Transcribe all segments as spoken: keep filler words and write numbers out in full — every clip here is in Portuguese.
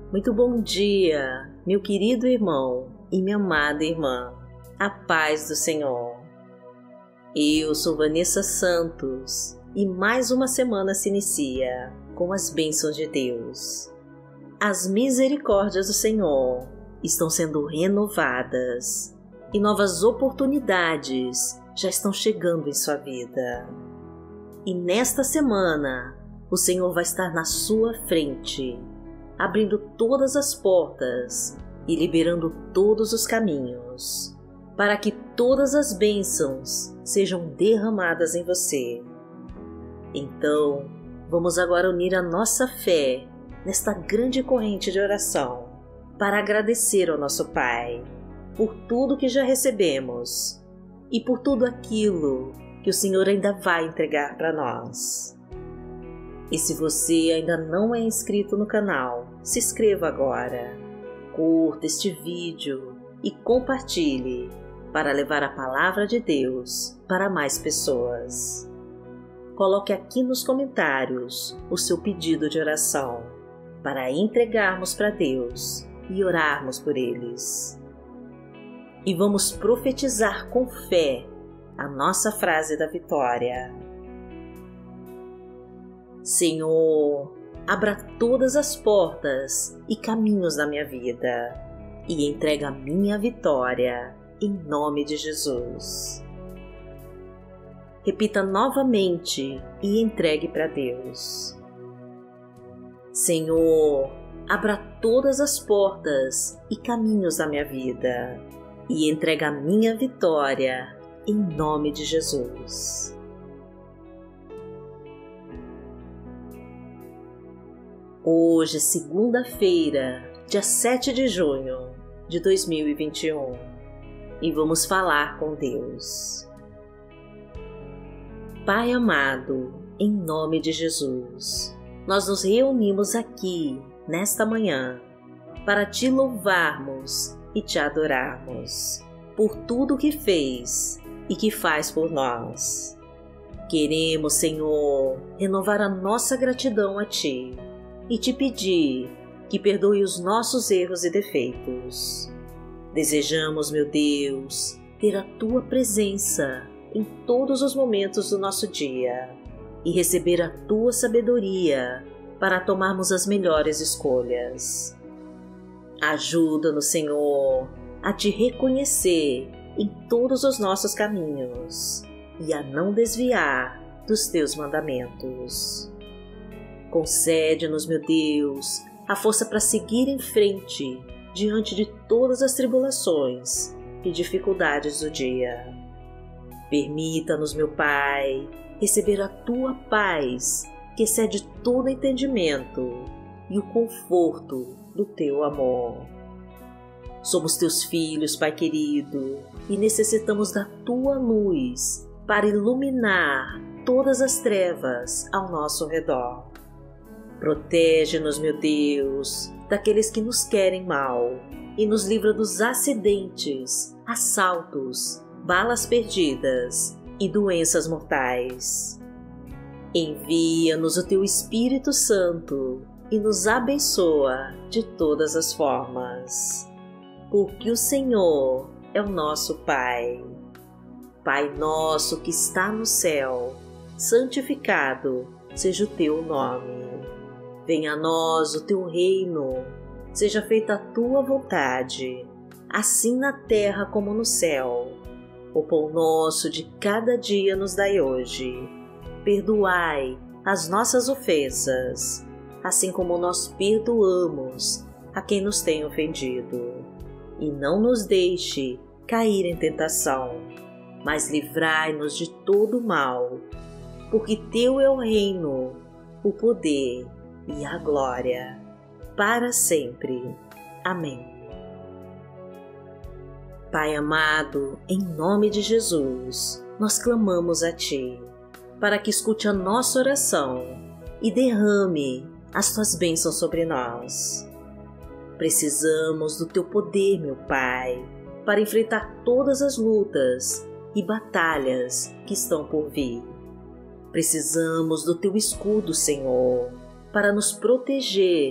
Muito bom dia, meu querido irmão e minha amada irmã. A paz do Senhor. Eu sou Vanessa Santos e mais uma semana se inicia com as bênçãos de Deus. As misericórdias do Senhor estão sendo renovadas e novas oportunidades já estão chegando em sua vida. E nesta semana, o Senhor vai estar na sua frente, abrindo todas as portas e liberando todos os caminhos, para que todas as bênçãos sejam derramadas em você. Então, vamos agora unir a nossa fé nesta grande corrente de oração, para agradecer ao nosso Pai por tudo que já recebemos e por tudo aquilo que o Senhor ainda vai entregar para nós. E se você ainda não é inscrito no canal, se inscreva agora, curta este vídeo e compartilhe para levar a palavra de Deus para mais pessoas. Coloque aqui nos comentários o seu pedido de oração para entregarmos para Deus e orarmos por eles. E vamos profetizar com fé a nossa frase da vitória. Senhor, abra todas as portas e caminhos da minha vida e entrega a minha vitória em nome de Jesus. Repita novamente e entregue para Deus. Senhor, abra todas as portas e caminhos da minha vida e entrega a minha vitória em nome de Jesus. Hoje, segunda-feira, dia sete de junho de dois mil e vinte e um, e vamos falar com Deus. Pai amado, em nome de Jesus, nós nos reunimos aqui, nesta manhã, para te louvarmos e te adorarmos por tudo que fez e que faz por nós. Queremos, Senhor, renovar a nossa gratidão a Ti e te pedir que perdoe os nossos erros e defeitos. Desejamos, meu Deus, ter a Tua presença em todos os momentos do nosso dia e receber a Tua sabedoria para tomarmos as melhores escolhas. Ajuda-nos, Senhor, a Te reconhecer em todos os nossos caminhos e a não desviar dos Teus mandamentos. Concede-nos, meu Deus, a força para seguir em frente diante de todas as tribulações e dificuldades do dia. Permita-nos, meu Pai, receber a Tua paz, que excede todo entendimento, e o conforto do Teu amor. Somos Teus filhos, Pai querido, e necessitamos da Tua luz para iluminar todas as trevas ao nosso redor. Protege-nos, meu Deus, daqueles que nos querem mal e nos livra dos acidentes, assaltos, balas perdidas e doenças mortais. Envia-nos o Teu Espírito Santo e nos abençoa de todas as formas, porque o Senhor é o nosso Pai. Pai nosso que está no céu, santificado seja o Teu nome. Venha a nós o Teu reino, seja feita a Tua vontade, assim na terra como no céu. O pão nosso de cada dia nos dai hoje. Perdoai as nossas ofensas, assim como nós perdoamos a quem nos tem ofendido. E não nos deixe cair em tentação, mas livrai-nos de todo o mal, porque Teu é o reino, o poder e a glória, para sempre. Amém. Pai amado, em nome de Jesus, nós clamamos a Ti, para que escute a nossa oração e derrame as Tuas bênçãos sobre nós. Precisamos do Teu poder, meu Pai, para enfrentar todas as lutas e batalhas que estão por vir. Precisamos do Teu escudo, Senhor, para nos proteger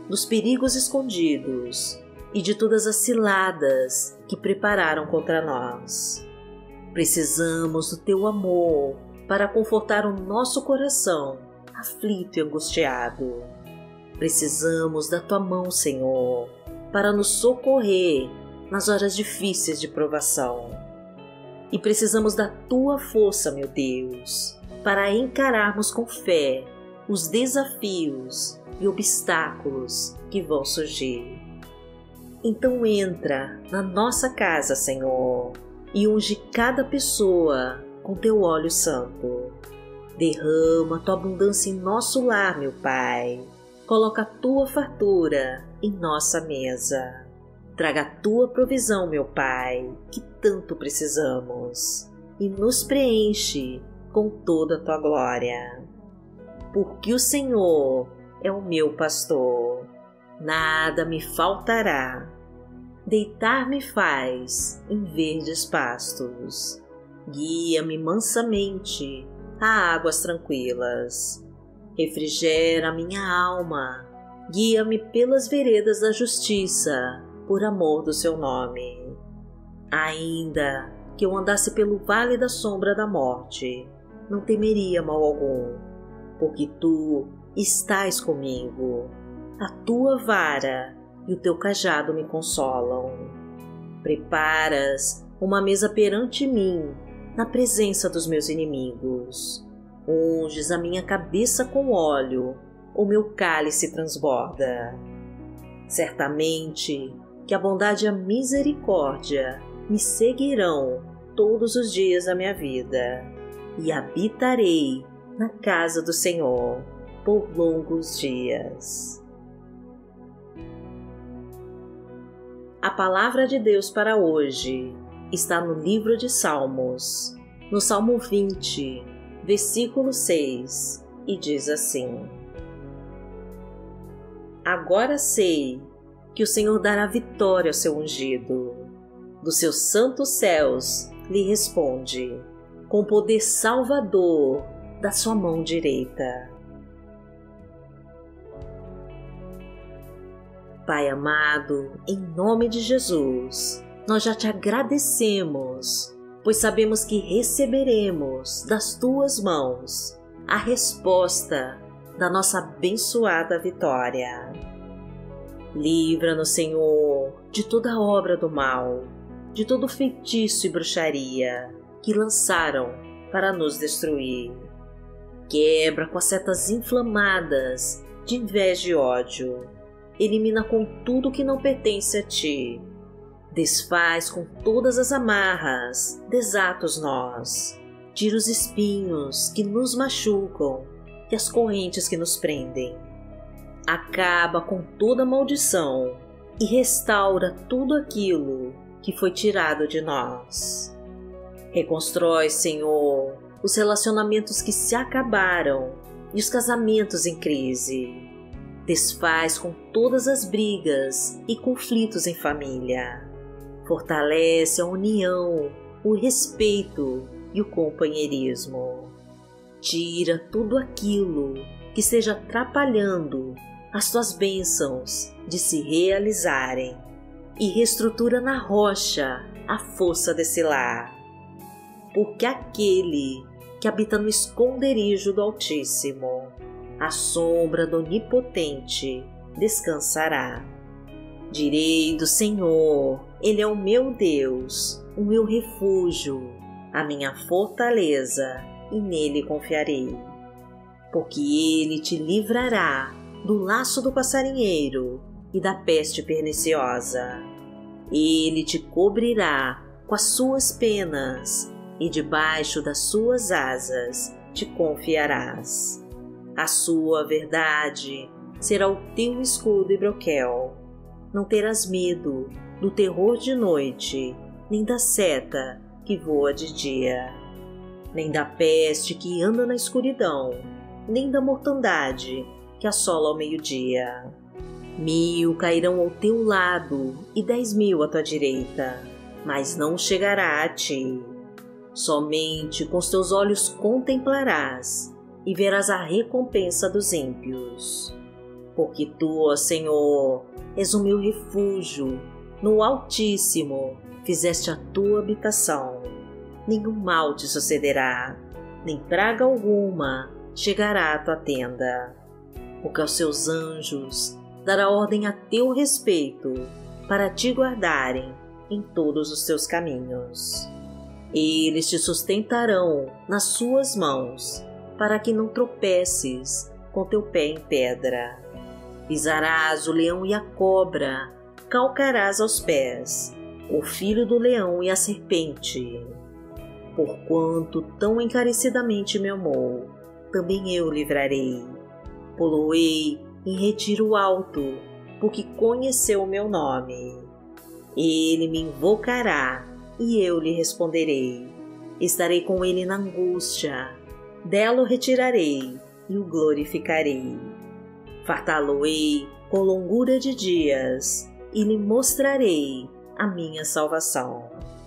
dos perigos escondidos e de todas as ciladas que prepararam contra nós. Precisamos do Teu amor para confortar o nosso coração aflito e angustiado. Precisamos da Tua mão, Senhor, para nos socorrer nas horas difíceis de provação. E precisamos da Tua força, meu Deus, para encararmos com fé os desafios e obstáculos que vão surgir. Então entra na nossa casa, Senhor, e unge cada pessoa com Teu óleo santo. Derrama Tua abundância em nosso lar, meu Pai. Coloca a Tua fartura em nossa mesa. Traga a Tua provisão, meu Pai, que tanto precisamos, e nos preenche com toda a Tua glória. Porque o Senhor é o meu pastor, nada me faltará. Deitar-me faz em verdes pastos, guia-me mansamente a águas tranquilas. Refrigera minha alma, guia-me pelas veredas da justiça, por amor do Seu nome. Ainda que eu andasse pelo vale da sombra da morte, não temeria mal algum, porque Tu estás comigo. A Tua vara e o Teu cajado me consolam. Preparas uma mesa perante mim, na presença dos meus inimigos. Unges a minha cabeça com óleo, o meu cálice transborda. Certamente que a bondade e a misericórdia me seguirão todos os dias da minha vida, e habitarei na casa do Senhor por longos dias. A palavra de Deus para hoje está no livro de Salmos, no Salmo vinte, versículo seis, e diz assim: Agora sei que o Senhor dará vitória ao seu ungido. Dos seus santos céus lhe responde, com poder salvador da sua mão direita. Pai amado, em nome de Jesus, nós já te agradecemos, pois sabemos que receberemos das Tuas mãos a resposta da nossa abençoada vitória. Livra-nos, Senhor, de toda obra do mal, de todo feitiço e bruxaria que lançaram para nos destruir. Quebra com as setas inflamadas de inveja e ódio. Elimina com tudo que não pertence a Ti. Desfaz com todas as amarras, desata os nós. Tira os espinhos que nos machucam e as correntes que nos prendem. Acaba com toda maldição e restaura tudo aquilo que foi tirado de nós. Reconstrói, Senhor, os relacionamentos que se acabaram e os casamentos em crise. Desfaz com todas as brigas e conflitos em família. Fortalece a união, o respeito e o companheirismo. Tira tudo aquilo que esteja atrapalhando as Tuas bênçãos de se realizarem e reestrutura na rocha a força desse lar. Porque aquele que habita no esconderijo do Altíssimo, à sombra do Onipotente, descansará. Direi do Senhor, Ele é o meu Deus, o meu refúgio, a minha fortaleza, e nele confiarei. Porque Ele te livrará do laço do passarinheiro e da peste perniciosa. Ele te cobrirá com as suas penas, e debaixo das suas asas te confiarás. A sua verdade será o teu escudo e broquel. Não terás medo do terror de noite, nem da seta que voa de dia, nem da peste que anda na escuridão, nem da mortandade que assola ao meio-dia. Mil cairão ao teu lado e dez mil à tua direita, mas não chegará a ti. Somente com os teus olhos contemplarás e verás a recompensa dos ímpios. Porque Tu, ó Senhor, és o meu refúgio, no Altíssimo fizeste a Tua habitação. Nenhum mal te sucederá, nem praga alguma chegará à tua tenda. Porque aos seus anjos dará ordem a teu respeito, para te guardarem em todos os teus caminhos. Eles te sustentarão nas suas mãos, para que não tropeces com teu pé em pedra. Pisarás o leão e a cobra, calcarás aos pés o filho do leão e a serpente. Porquanto tão encarecidamente me amou, também eu livrarei. Poloei em retiro alto, porque conheceu o meu nome. Ele me invocará, e eu lhe responderei. Estarei com ele na angústia, dela o retirarei e o glorificarei. Fartá-lo-ei com longura de dias, e lhe mostrarei a minha salvação.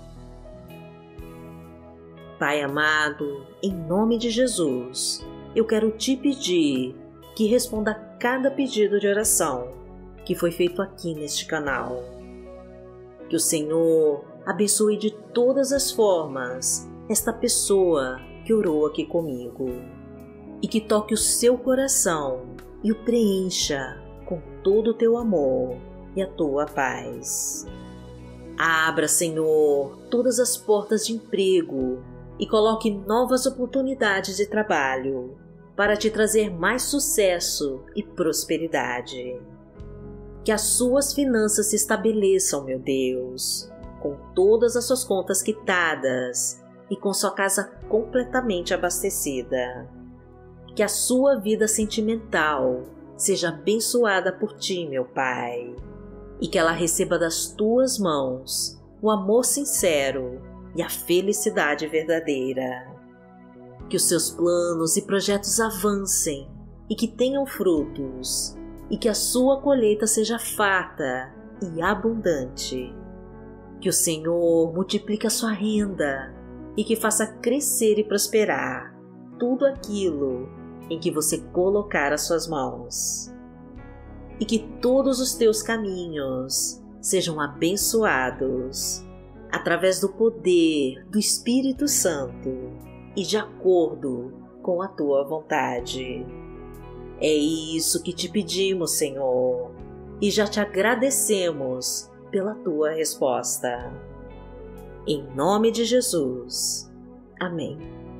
Pai amado, em nome de Jesus, eu quero te pedir que responda a cada pedido de oração que foi feito aqui neste canal. Que o Senhor abençoe de todas as formas esta pessoa que orou aqui comigo e que toque o seu coração e o preencha com todo o teu amor e a tua paz. Abra, Senhor, todas as portas de emprego e coloque novas oportunidades de trabalho para te trazer mais sucesso e prosperidade. Que as suas finanças se estabeleçam, meu Deus, com todas as suas contas quitadas e com sua casa completamente abastecida. Que a sua vida sentimental seja abençoada por ti, meu Pai, e que ela receba das tuas mãos o amor sincero e a felicidade verdadeira. Que os seus planos e projetos avancem e que tenham frutos, e que a sua colheita seja farta e abundante. Que o Senhor multiplique a sua renda e que faça crescer e prosperar tudo aquilo em que você colocar as suas mãos. E que todos os teus caminhos sejam abençoados através do poder do Espírito Santo e de acordo com a tua vontade. É isso que te pedimos, Senhor, e já te agradecemos pela tua resposta. Em nome de Jesus. Amém.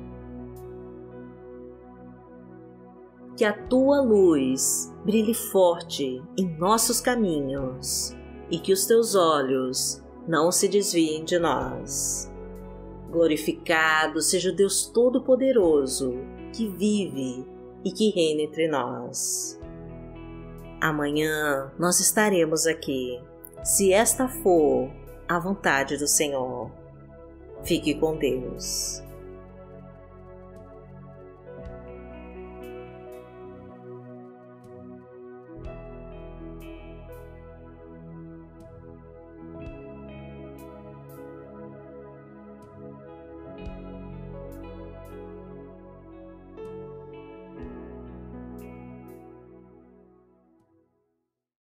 Que a tua luz brilhe forte em nossos caminhos e que os teus olhos não se desviem de nós. Glorificado seja o Deus Todo-Poderoso que vive e que reina entre nós. Amanhã nós estaremos aqui, se esta for a vontade do Senhor. Fique com Deus.